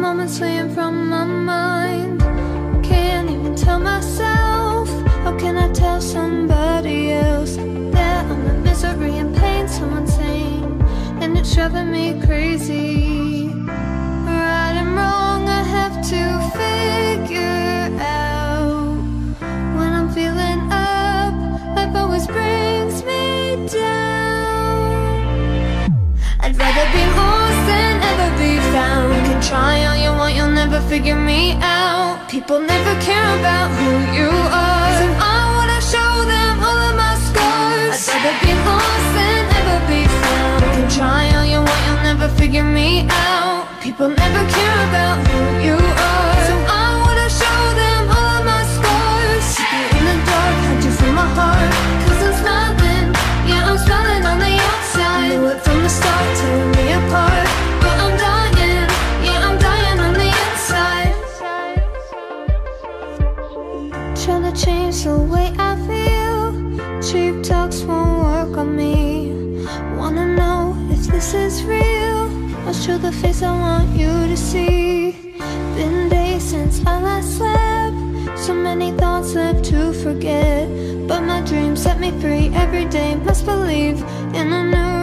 moments fleeing from my mind. Can't even tell myself. How can I tell somebody else that I'm the misery and pain someone's saying, and it's driving me crazy. Right and wrong I have to figure out. When I'm feeling up, life always brings me down. I'd rather be lost than ever be found. You can try all you want, you'll never figure me out. People never care about who you are, so I wanna show them all of my scars. I'd rather be lost than ever be found. You can try all you want, you'll never figure me out. People never care about who you are, so I wanna show them all of my scars. Keep you in the dark, hide you from my heart. Cause I'm smiling, yeah I'm smiling on the outside. Knew it from the start, tearing me apart. But I'm dying, yeah I'm dying on the inside. Trying to change the way I feel. Cheap talks won't work on me. Wanna know if this is real? I'll show the face I want you to see. Been days since I last slept. So many thoughts left to forget, but my dreams set me free every day. Must believe in a new